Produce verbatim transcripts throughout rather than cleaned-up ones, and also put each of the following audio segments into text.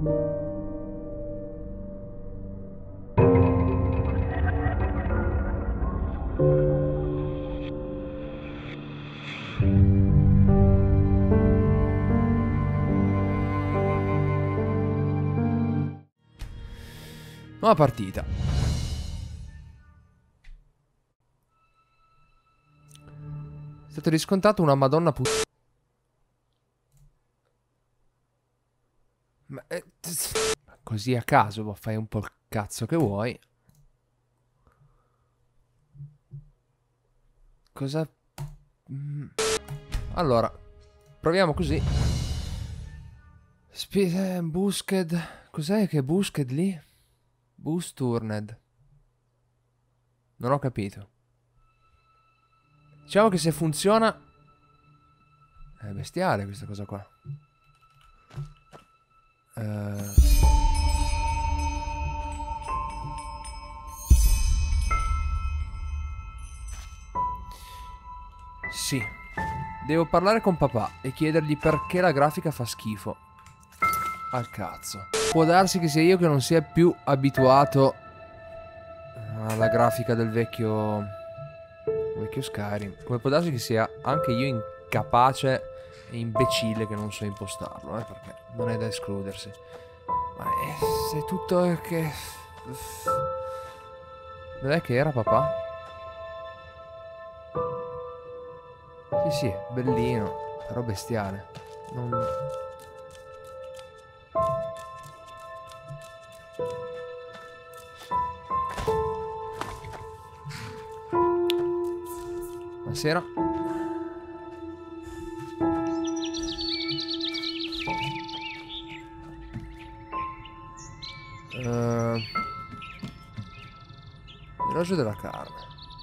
Nuova partita. È stato riscontrato una madonna pu... Ma eh, così a caso fai un po' il cazzo che vuoi. Cosa... Mm. Allora, proviamo così. Sp eh, Busked... Cos'è che è Busked lì? Busturned. Non ho capito. Diciamo che se funziona... È bestiale questa cosa qua. Uh... Sì. Devo parlare con papà e chiedergli perché la grafica fa schifo. Al cazzo. Può darsi che sia io che non sia più abituato alla grafica del vecchio vecchio Skyrim. Come può darsi che sia anche io incapace e imbecille che non so impostarlo, eh, perché non è da escludersi. Ma è, è tutto che... Dov'è che era papà? Sì sì, bellino, però bestiale. Non... Buonasera. Uh, L'orologio della carne.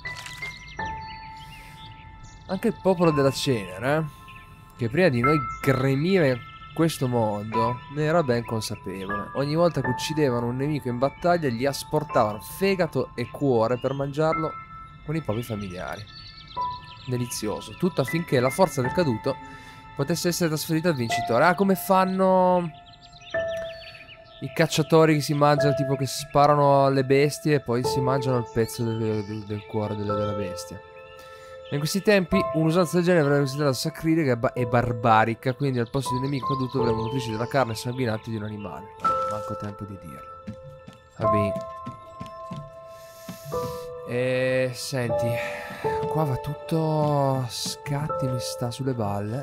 Anche il popolo della cenere, che prima di noi gremiva in questo modo, ne era ben consapevole. Ogni volta che uccidevano un nemico in battaglia gli asportavano fegato e cuore per mangiarlo con i propri familiari. Delizioso, tutto affinché la forza del caduto potesse essere trasferita al vincitore. Ah, come fanno i cacciatori che si mangiano, tipo che sparano alle bestie e poi si mangiano il pezzo del, del, del cuore della, della bestia. In questi tempi un'usanza del genere avrebbe considerato sacrilega e barbarica, quindi al posto di un nemico caduto avremmo nutrirci della carne sanguinante di un animale. Manco tempo di dirlo. Va bene. E senti, qua va tutto a scatti, mi sta sulle balle.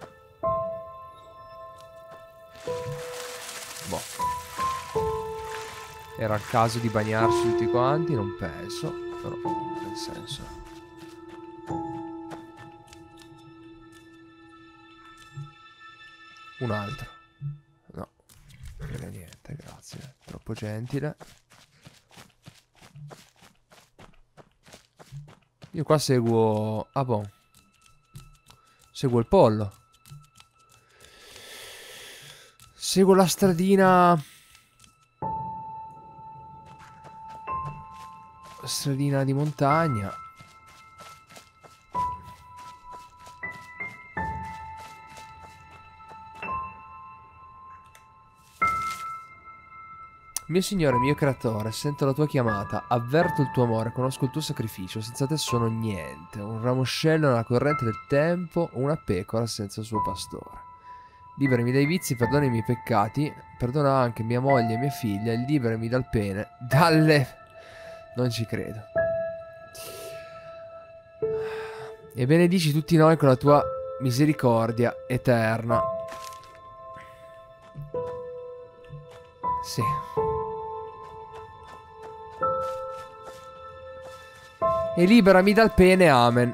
Boh. Era il caso di bagnarsi tutti quanti, non penso, però nel senso. Un altro. No, non è niente, grazie. Troppo gentile. Io qua seguo... Ah, boh. Seguo il pollo. Seguo la stradina... Stradina di montagna. Mio Signore, mio Creatore, sento la tua chiamata, avverto il tuo amore, conosco il tuo sacrificio, senza te sono niente, un ramoscello nella corrente del tempo, una pecora senza il suo pastore. Liberami dai vizi, perdona i miei peccati, perdona anche mia moglie e mia figlia, e liberami dal pene, dalle... Non ci credo. E benedici tutti noi con la tua misericordia eterna. Sì. E liberami dal pene, amen.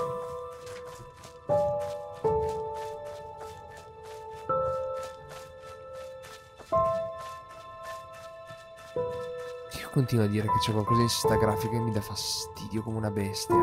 Io continuo a dire che c'è qualcosa in questa grafica che mi dà fastidio come una bestia.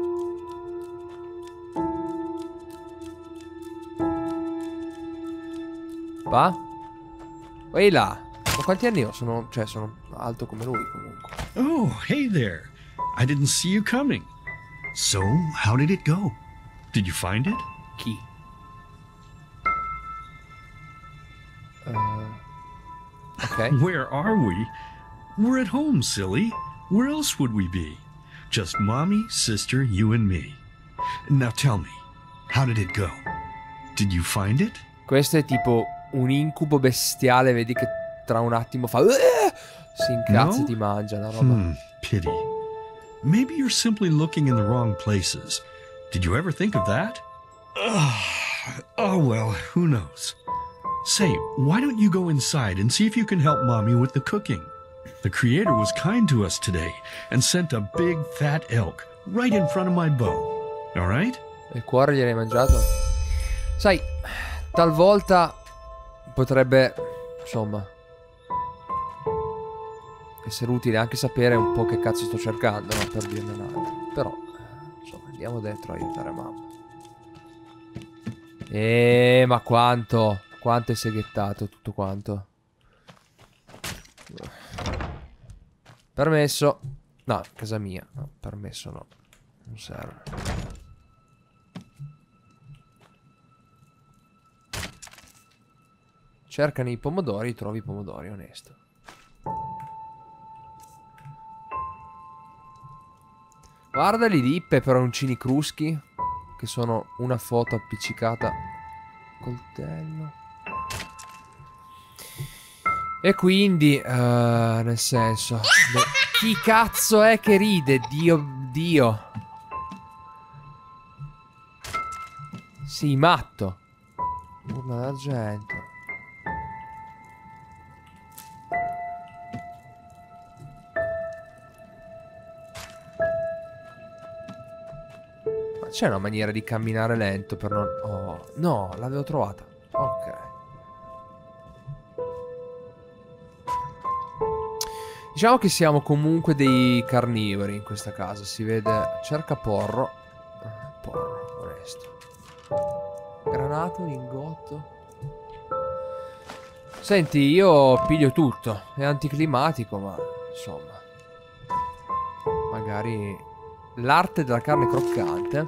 Va? Ehi là. Ma quanti anni ho? Sono, cioè, sono alto come lui comunque. Oh, hey there. I didn't see you coming. So, how did it go? Did you find it? Chi? Uh, Ok. Where are we? We're at home, silly. Where else would we be? Just mommy, sister, you and me. Now tell me, how did it go? Did you find it? Questo è tipo un incubo bestiale, vedi che tra un attimo fa... Si incazza No? e ti mangia la roba. Hmm, pity. Maybe you're simply looking in the wrong places. Did you ever think of that? Ugh. Oh, well, who knows? Say, why don't you go inside and see if you can help Mommy with the cooking? The Creator was kind to us today and sent a big fat elk right in front of my bow. All right? Il cuore gliel'hai mangiato? Sai, talvolta potrebbe, insomma, essere utile anche sapere un po' che cazzo sto cercando, no? Per dirne un'altra. Però, insomma, andiamo dentro a aiutare mamma. Eeeh, ma quanto? Quanto è seghettato tutto quanto? Permesso. No, casa mia. No, permesso no. Non serve. Cercano i pomodori, trovi i pomodori, onesto. Guardali lì, peperoncini cruschi, che sono una foto appiccicata. Coltello. E quindi, uh, nel senso, beh, chi cazzo è che ride? Dio, Dio. Sì, matto. Urna d'argento. Ma c'è una maniera di camminare lento per non... Oh, no, l'avevo trovata. Ok. Diciamo che siamo comunque dei carnivori in questa casa. Si vede... Cerca porro. Porro, onesto. Granato, lingotto. Senti, io piglio tutto. È anticlimatico, ma... Insomma... Magari... L'arte della carne croccante.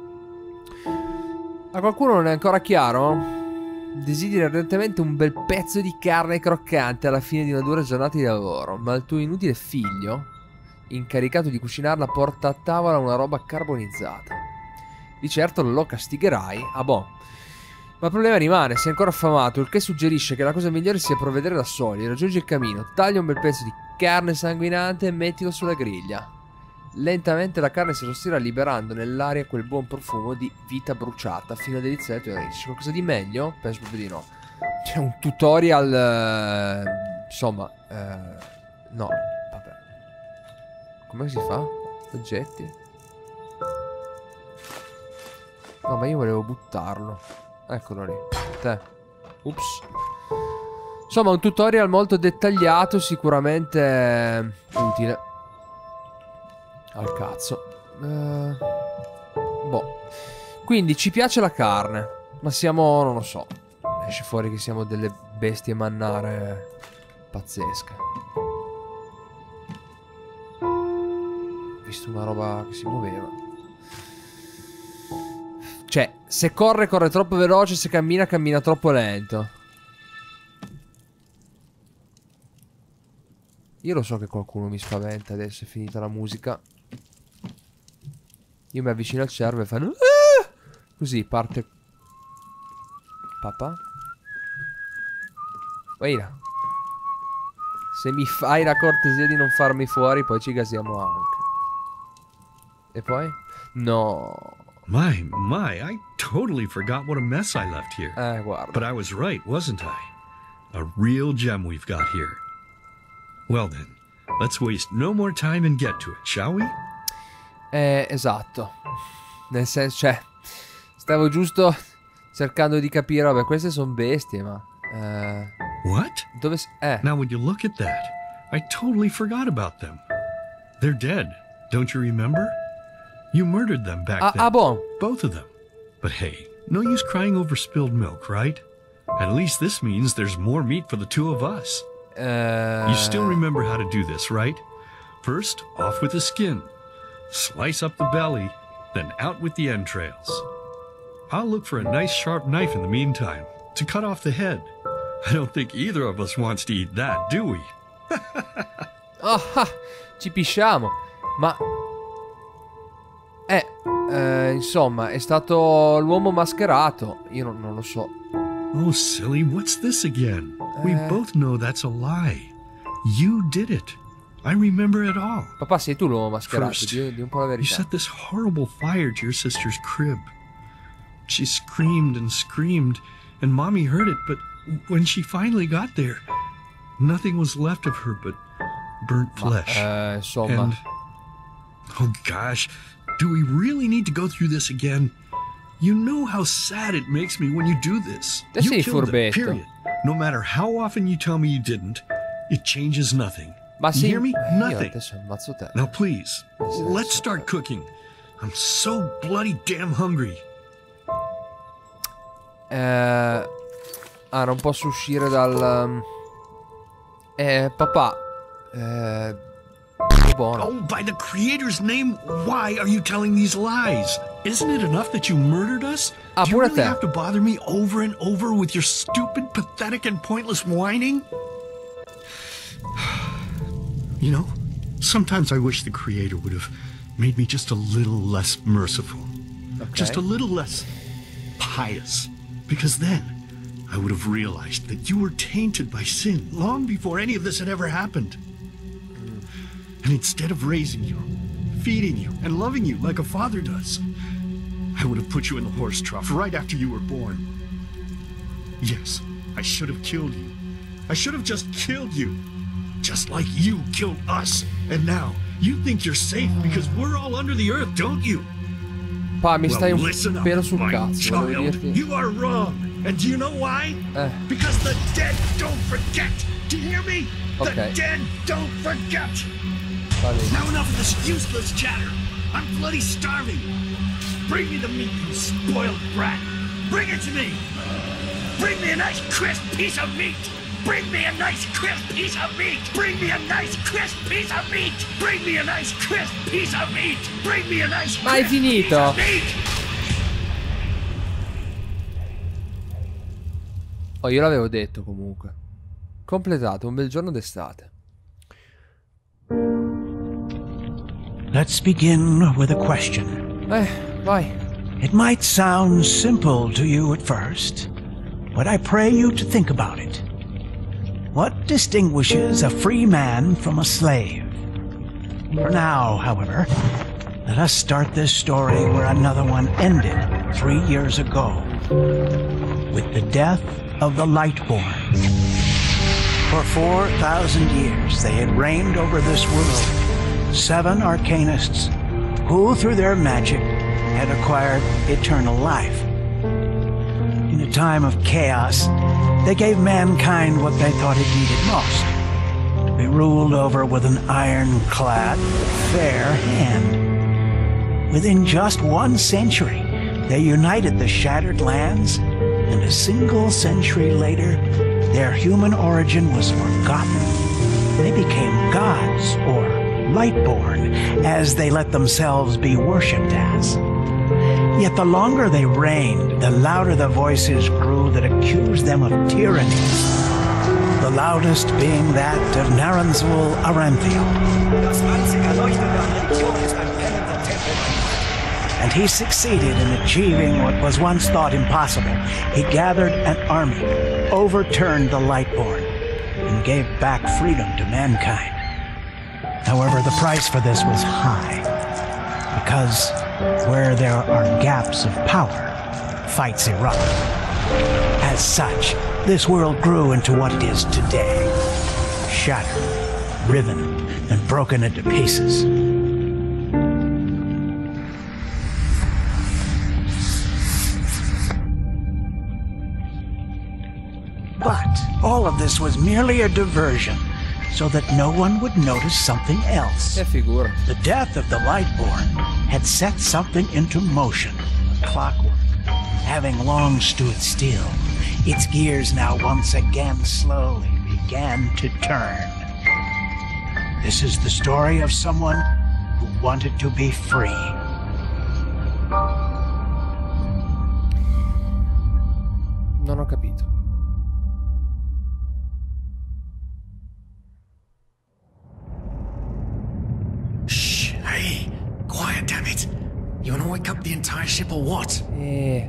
A qualcuno non è ancora chiaro? Desideri ardentemente un bel pezzo di carne croccante alla fine di una dura giornata di lavoro, ma il tuo inutile figlio, incaricato di cucinarla, porta a tavola una roba carbonizzata. Di certo lo castigherai, ah boh. Ma il problema rimane, sei ancora affamato, il che suggerisce che la cosa migliore sia provvedere da soli. Raggiungi il camino, taglia un bel pezzo di carne sanguinante e mettilo sulla griglia. Lentamente la carne si rossirà liberando nell'aria quel buon profumo di vita bruciata fino a deliziare le tue narici. Qualcosa di meglio? Penso proprio di no. C'è un tutorial... Eh, insomma... Eh, no, vabbè. Come si fa? Oggetti? No, ma io volevo buttarlo. Eccolo lì. Te. Ups. Insomma, un tutorial molto dettagliato, sicuramente utile. Al cazzo. uh, Boh. Quindi ci piace la carne, ma siamo, non lo so, esce fuori che siamo delle bestie mannare pazzesche. Ho visto una roba che si muoveva. Cioè, se corre corre troppo veloce, se cammina cammina troppo lento. Io lo so che qualcuno mi spaventa adesso, è finita la musica. Io mi avvicino al cervo e fanno... Ah! Così parte... Papà? Guarda. Se mi fai la cortesia di non farmi fuori, poi ci gasiamo anche. E poi? No. My, my, I totally forgot what a mess I left here. Eh, guarda. But I was right, wasn't I? A real gem we've got here. Well then, let's waste no more time and get to it, shall we? Eh, esatto. Nel senso, cioè, stavo giusto cercando di capire, vabbè, queste sono bestie, ma... Eh, What? dove... Eh. Now when you look at that, I totally forgot about them. They're dead, don't you remember? You murdered them back Ah, then. ah, bon. Both of them. But hey, no use crying over spilled milk, right? At least this means there's more meat for the two of us. Eh... You still remember how to do this, right? First, off with the skin. Slice up the belly, then out with the entrails. I'll look for a nice sharp knife in the meantime to cut off the head. I don't think either of us wants to eat that, do we? Ah, ah, ci pisciamo. Ma... Eh, eh, insomma, è stato l'uomo mascherato. Io non, non lo so. Oh, silly, what's this again? We Uh. both know that's a lie. You did it. I remember it all. Papà, sei tu l'uomo mascherato, First, di, di un po' la You verità. set this horrible fire to your sister's crib. She screamed and screamed, and Mommy heard it, but when she finally got there, nothing was left of her but burnt flesh. Eh, insomma... And, oh gosh, do we really need to go through this again? You know how sad it makes me when you do this. Te sei You killed them, furbetto. period. No matter how often you tell me you didn't, it changes nothing. Ma You sì, hear me? eh, io Nothing. adesso ammazzo te. Now please, Yes, let's yes. start cooking. I'm so bloody damn hungry. Eh... Ah, non posso uscire dal... um, Eh, papà... Eh... Buono. Oh, by the Creator's name, why are you telling these lies? Isn't it enough that you murdered us? Ah, Do you pure really te. have to bother me over and over with your stupid, pathetic, and pointless whining? You know, sometimes I wish the Creator would have made me just a little less merciful. Just a little less pious. Because then I would have realized that you were tainted by sin long before any of this had ever happened. And instead of raising you, feeding you, and loving you like a father does, I would have put you in the horse trough right after you were born. Yes, I should have killed you. I should have just killed you. Just like you killed us. And now, you think you're safe because we're all under the earth, don't you? Pa, mi stai Well, un listen up, pelo sul my cazzo, volevo child. dirti. You are wrong. And do you know why? Eh. Because the dead don't forget. Do you hear me? Okay. The dead don't forget. Va bene. Now enough of this useless chatter. I'm bloody starving. Bring me the meat, you spoiled brat. Bring it to me. Bring me a nice crisp piece of meat. Bring me a nice crisp piece of meat. Bring me a nice crisp piece of meat. Bring me a nice crisp piece of meat. Bring me a nice Ma hai crisp piece finito? of meat. Oh, io l'avevo detto comunque. Completato, un bel giorno d'estate. Let's begin with a question. Eh, vai. It might sound simple to you at first, but I pray you to think about it. What distinguishes a free man from a slave? For now, however, let us start this story where another one ended three years ago, with the death of the Lightborn. For four thousand years they had reigned over this world, seven arcanists who, through their magic, had acquired eternal life. In a time of chaos, they gave mankind what they thought it needed most, to be ruled over with an ironclad, fair hand. Within just one century, they united the shattered lands, and a single century later, their human origin was forgotten. They became gods, or Lightborn, as they let themselves be worshipped as. Yet the longer they reigned, the louder the voices grew that accused them of tyranny. The loudest being that of Naranzul Aranthio. And he succeeded in achieving what was once thought impossible. He gathered an army, overturned the Lightborn, and gave back freedom to mankind. However, the price for this was high, because where there are gaps of power, fights erupt. As such, this world grew into what it is today, shattered, riven, and broken into pieces. But all of this was merely a diversion, so that no one would notice something else. Che figura. The death of the Lightborn had set something into motion, clockwork. Having long stood still, its gears now once again slowly began to turn. This is the story of someone who wanted to be free. Non ho capito. damn it. You wanna wake up the entire ship or what? Eh...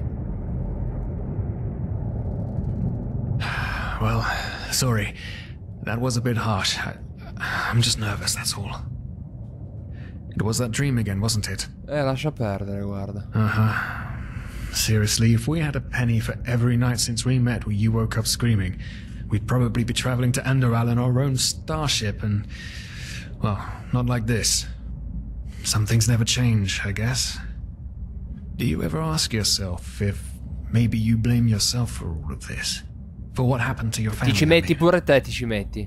Well, sorry. That was a bit harsh. I, I'm just nervous, that's all. It was that dream again, wasn't it? Eh, lascia perdere, guarda. Uh-huh. Seriously, if we had a penny for every night since we met where you woke up screaming, we'd probably be traveling to Enderal in our own starship and... well, not like this. Some things never change, I guess. Do you ever ask yourself if maybe you blame yourself for all of this? For what happened to your family? Ti ci metti pure te, ti ci metti.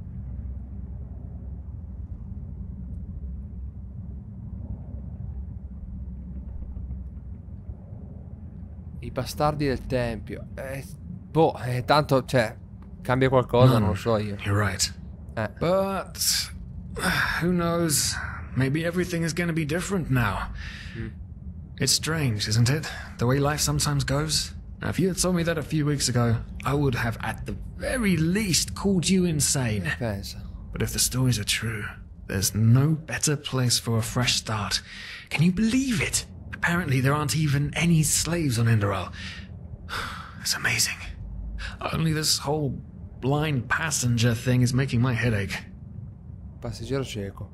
I bastardi del tempio. Eh, boh, eh, tanto, cioè, cambia qualcosa, non lo so io. You're right. Eh. But who knows? Maybe everything is gonna be different now. Mm. It's strange, isn't it? The way life sometimes goes. Now, if you had told me that a few weeks ago, I would have at the very least called you insane. Pensa. But if the stories are true, there's no better place for a fresh start. Can you believe it? Apparently there aren't even any slaves on Enderal. It's amazing. Only this whole blind passenger thing is making my head ache. Passeggero cieco.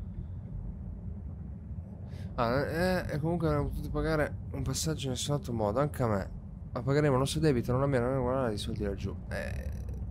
Ah, eh, e comunque avremmo potuto pagare un passaggio in nessun altro modo, anche a me. Ma pagheremo il nostro debito, non a me, non è guardare di soldi laggiù. Eh...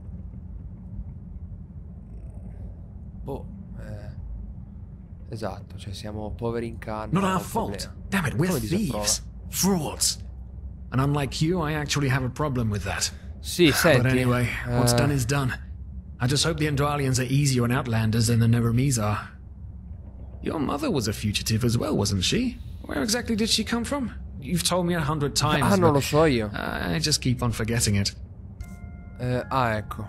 Boh, eh... Esatto, cioè siamo poveri in canna. Not our fault. Damn it, we're thieves. Frauds. And unlike you, I actually have a problem with that. Sì, senti. But anyway, what's uh... done is done. I just hope the Endralians are easier on Outlanders than the Neremes are. Your mother was a fugitive as well, wasn't she? Where exactly did she come from? You've told me a hundred times. Ah, non lo so io. I just keep on forgetting it. Eh, ah, ecco.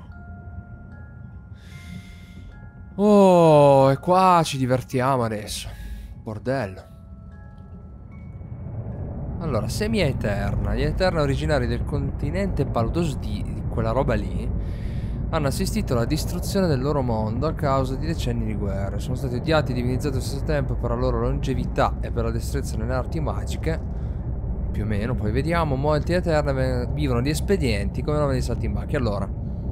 Oh, e qua ci divertiamo adesso. Bordello. Allora, Semia Eterna. Gli Eterna originari del continente Paludos di, di quella roba lì hanno assistito alla distruzione del loro mondo a causa di decenni di guerre. Sono stati odiati e divinizzati allo stesso tempo per la loro longevità e per la destrezza nelle arti magiche. Più o meno, poi vediamo. Molti Eterna vivono di espedienti come nome di saltimbanchi. Allora,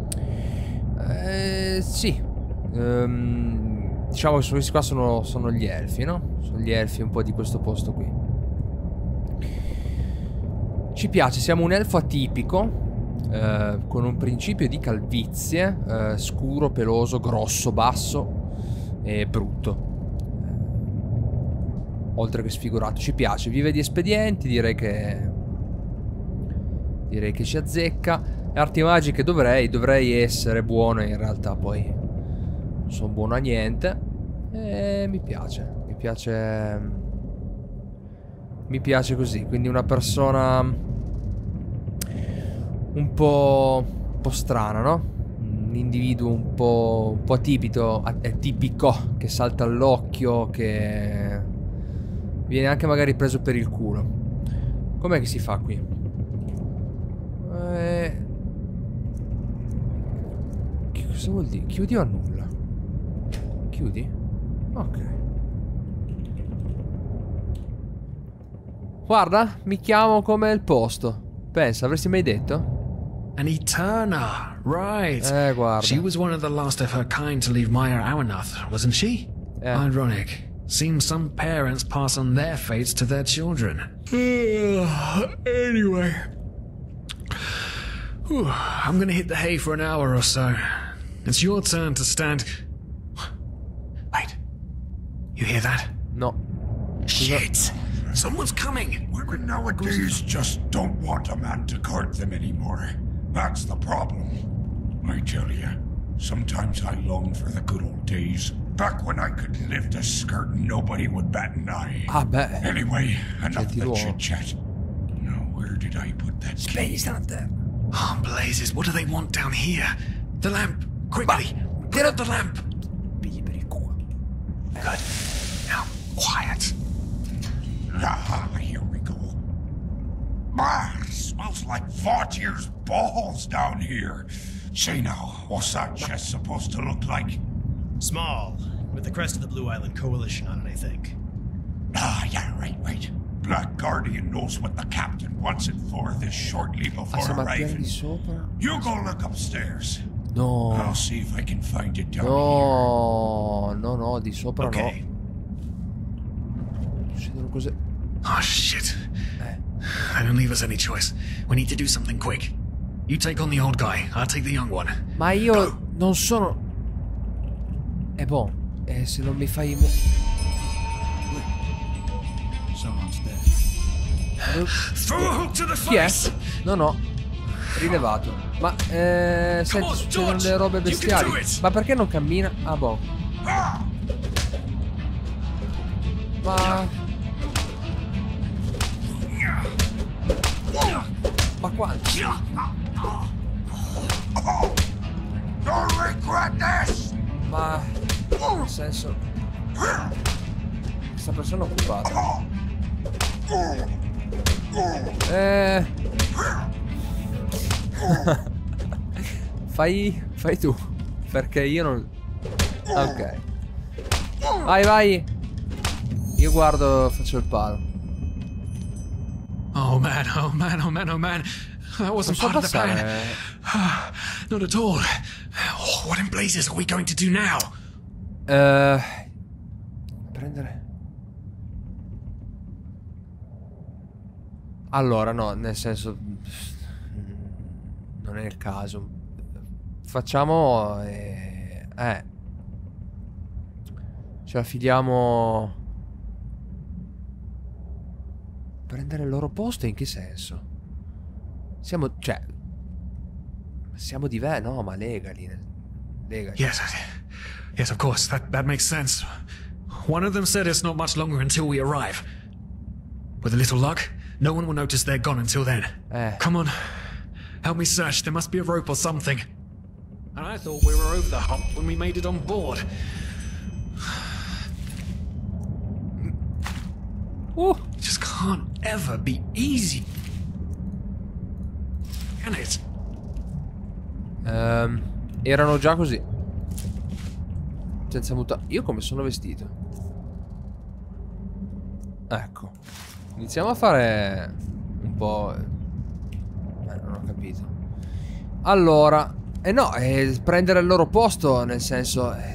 eh, sì, ehm, diciamo che questi qua sono, sono gli elfi, no? Sono gli elfi un po' di questo posto qui. Ci piace, siamo un elfo atipico, eh, con un principio di calvizie, eh, scuro, peloso, grosso, basso e brutto. Oltre che sfigurato, ci piace, vive di espedienti, direi che direi che ci azzecca. Arti magiche dovrei, dovrei essere buono, in realtà poi non sono buono a niente. E mi piace, mi piace mi piace così, quindi una persona un po', un po' strana, no? Un individuo un po', un po' atipico, atipico, che salta all'occhio, che viene anche magari preso per il culo. Com'è che si fa qui? Eh... Che cosa vuol dire? Chiudi o annulla? Chiudi? Ok. Guarda, mi chiamo come il posto. Pensa, avresti mai detto? An Eterna, right. Eh, guarda. She was one of the last of her kind to leave Mire Awanath, wasn't she? Yeah. Ironic. Seems some parents pass on their fates to their children. Anyway. Whew, I'm gonna hit the hay for an hour or so. It's your turn to stand... Wait. You hear that? No. Shit! Someone's coming! Women nowadays just don't want a man to guard them anymore. That's the problem. I tell you, sometimes I long for the good old days. Back when I could lift a skirt and nobody would bat an eye. Ah, beh. Anyway, enough of the chit-chat. Now, where did I put that key? Spegli not there. Oh, blazes, what do they want down here? The lamp! Quickly! Put out the lamp! Pigli per il culo. Good. Now, quiet. Ah, here we go. Ah, smells like Vaughtier's balls down here. Say now, what's that chest supposed to look like? Small, with the crest of the Blue Island Coalition on it, I think. Ah, right, right. Black Guardian knows what the captain wants it for this shortly Ah, before siamo al piano arriving. di sopra? You go look upstairs. No. I'll see if I can find it down No, no, no, di sopra Okay. no. Succedono cose... Oh, shit. Eh. They don't leave us any choice. We need to do something quick. You take on the old guy, I'll take the young one. Ma io non sono... Eh, boh. Eh, se non mi fai... mo- Someone's dead. Throw a hook to the Chi è? face! No, no. Rilevato. Ma, eh... Senti, on, succedono George. delle robe You can bestiali. do it. Ma perché non cammina? Ah, boh. Ma... Ma quanto? Don't regret this! Ma... Nel senso... Questa persona è occupata. Eh... Fai... Fai tu. Perché io non... Ok. Vai, vai. Io guardo, faccio il palo. Oh man, oh man, oh man, oh man. That wasn't Non so part of the plan. passare... Not at all. Oh, what in blazes are we going to do now? Eh... Prendere... Allora, no, nel senso... Non è il caso. Facciamo... Eh... eh. Ci affiliamo... Prendere il loro posto in che senso? Siamo... Cioè... Siamo diversi... No, ma legali. Legali. Yes, yes, of course. That that makes sense. One of them said it's not much longer until we arrive. With a little luck, no one will notice they're gone until then. Eh. Come on, help me search. There must be a rope or something. And I thought we were over the hump when we made it on board. Uh! It just can't ever be easy. Can it? Ehm, erano già così. Senza mutare. Io come sono vestito? Ecco. Iniziamo a fare un po'... Eh, non ho capito. Allora... Eh no, eh, prendere il loro posto, nel senso... Eh,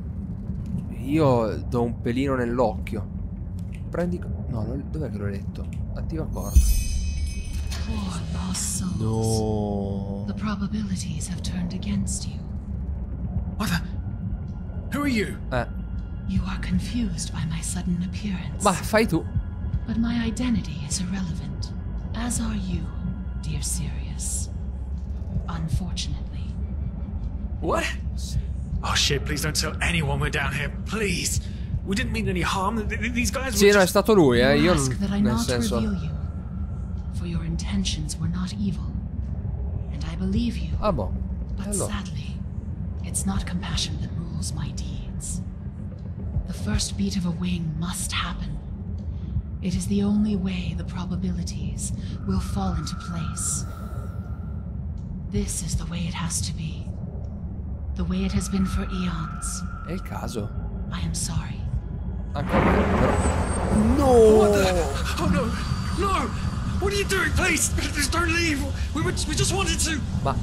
io do un pelino nell'occhio. Prendi... No, lo- dov'è che l'ho letto? Attiva corda. Poor lost souls. No. The probabilities have turned against you. What the? Who are you? Eh. You are confused by my sudden appearance. Ma fai tu. But my identity is irrelevant, as are you, dear Sirius. Unfortunately. What? Oh shit, please don't tell anyone we're down here, please. We didn't mean any harm. Th- th- These guys Sì, were no, è just... stato lui, eh. You Io ask that I nel not senso... reveal you, for your intentions were not evil, and I believe you. Ah, boh. But Allora. sadly, it's not compassion that rules my deeds. The first beat of a wing must happen. It is the only way the probabilities will fall into place. This is the way it has to be. The way it has been for eons. È il caso. I am sorry. Anche a me, però. What No! the? Oh no! No! What are you doing? Please! Just don't leave! We, were, we just wanted to... Ma...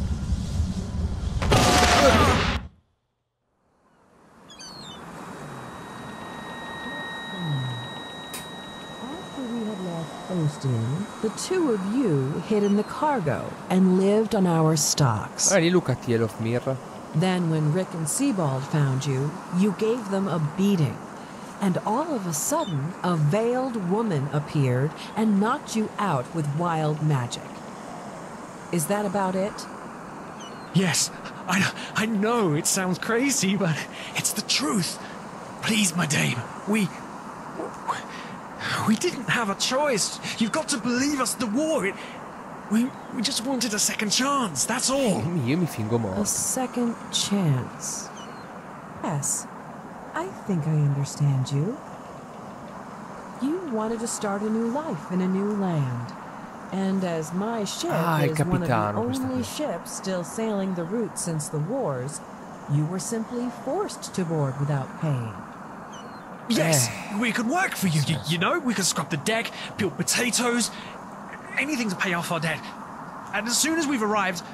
After we had left Osteen, the two of you hid in the cargo and lived on our stocks. Guarda lì Luca Tiel of Mirror. Then when Rick and Sebald found you, you gave them a beating. And all of a sudden, a veiled woman appeared and knocked you out with wild magic. Is that about it? Yes, I, I know it sounds crazy, but it's the truth. Please, my dame, we... We didn't have a choice. You've got to believe us, the war, it... We, we just wanted a second chance, that's all. Io mi fingo A morto. second chance. Yes, I think I understand you. You wanted to start a new life in a new land. And as my ship Ah, il is one of the capitano, questo only qui. ships still sailing the route since the wars, you were simply forced to board without paying. Yes, Eh. we could work for you. you. You know, we could scrub the deck, peel potatoes, anything to pay off our debt. And as soon as we've arrived,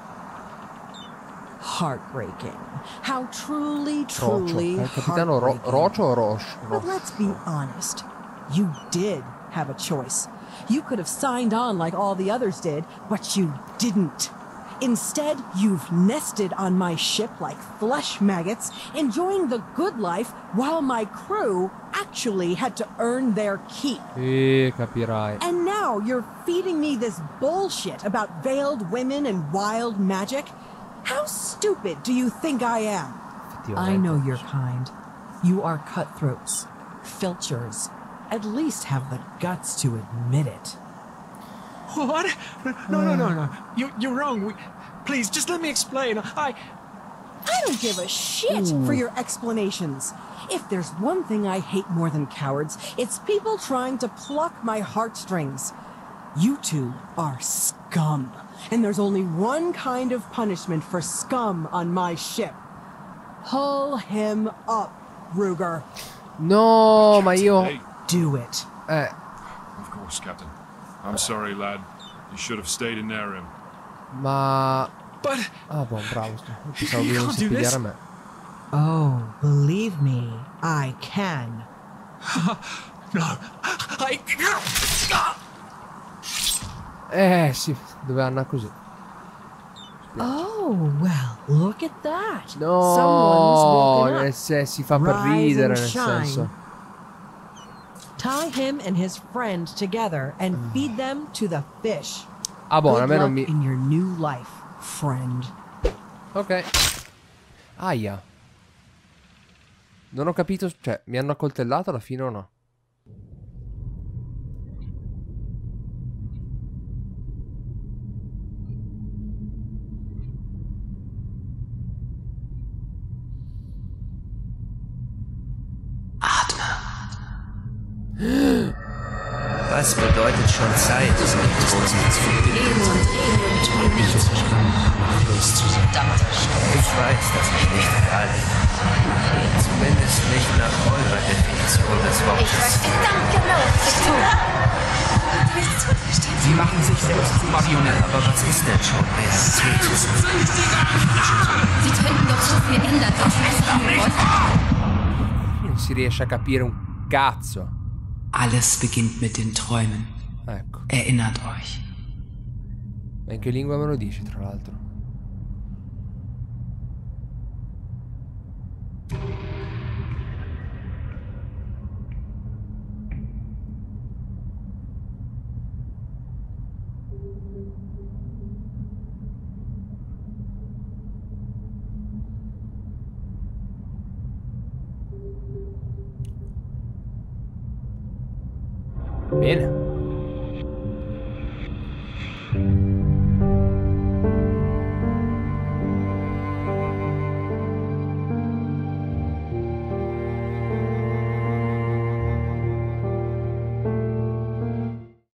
Heartbreaking. How truly, truly Rocio. Eh, capitano Ro- heartbreaking. Rocio o Roche? But let's be honest. You did have a choice. You could have signed on like all the others did, but you didn't. Instead, you've nested on my ship like flesh maggots, enjoying the good life while my crew actually had to earn their keep. Eh, capirai. And now you're feeding me this bullshit about veiled women and wild magic? How stupid do you think I am? I know your kind. You are cutthroats, filchers. At least have the guts to admit it. what? No, no, no, no. You, you're wrong. We, please, just let me explain. I. I don't give a shit for your explanations. If there's one thing I hate more than cowards, it's people trying to pluck my heartstrings. You two are scum, and there's only one kind of punishment for scum on my ship. Pull him up, Ruger. No, ma io... Hey, Do it. Eh, Of course, Captain. I'm sorry, lad. You should have stayed in there. um, ma... But Ah, buon, bravo. Pensavo You che can't dovessi do this. pigliare me. Oh, believe me, I can. no, I. Eh, sì, doveva andare così. Oh, well, look at that. No, Someone's woken up. nel senso, si fa per Rise ridere, and nel shine. senso. Tie him and his friend together and Mm. feed them to the fish. Ah, buono, a Good me non luck mi... in your new life, friend. Ok. Aia. Non ho capito, cioè, mi hanno accoltellato alla fine o no? Was bedeutet schon Zeit, mit Trost zu Ich weiß, dass ich nicht real bin. Zumindest nicht nach eurer Definition des Wortes. Ich weiß verdammt genau, was ich tue. Sie machen sich selbst zu Marionetten. Aber was ist denn schon Realität? Sie könnten doch so viel ändern, was Sie wollten. Non si riesce a capire un cazzo. Alles beginnt mit den Träumen. Ecco. Erinnert euch. Ma in che lingua me lo dici, tra l'altro? Bene.